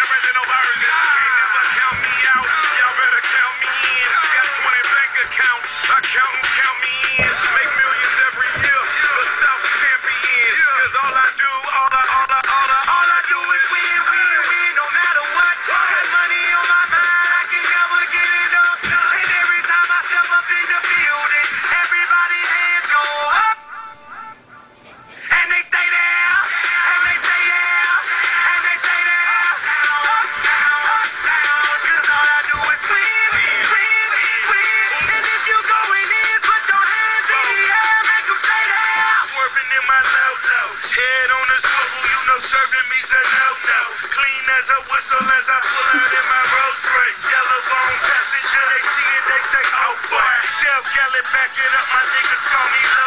original version. Can't never count me out. Y'all better count me in. Got 20 bank accounts. Accountants count me in. Make millions every year. The South champion. Cause all I do, all I do is win, win, win. No matter what. Got money on my mind. I can never get enough. And every time I step up in the building, everybody's hands go up. And they stay there. And they stay there. And they stay there. Up, down, up, down. Cause all I do is win, win, win. And if you going in, put your hands in the air. Make them stay there. Swerving in my low-low. Head on the swivel, you know serving me's a no-no. Clean as a whistle as I pull out in my Rolls Royce. Yellow bone passenger, they see it, they say, oh boy. Chef Galley, back it up, my niggas call me low.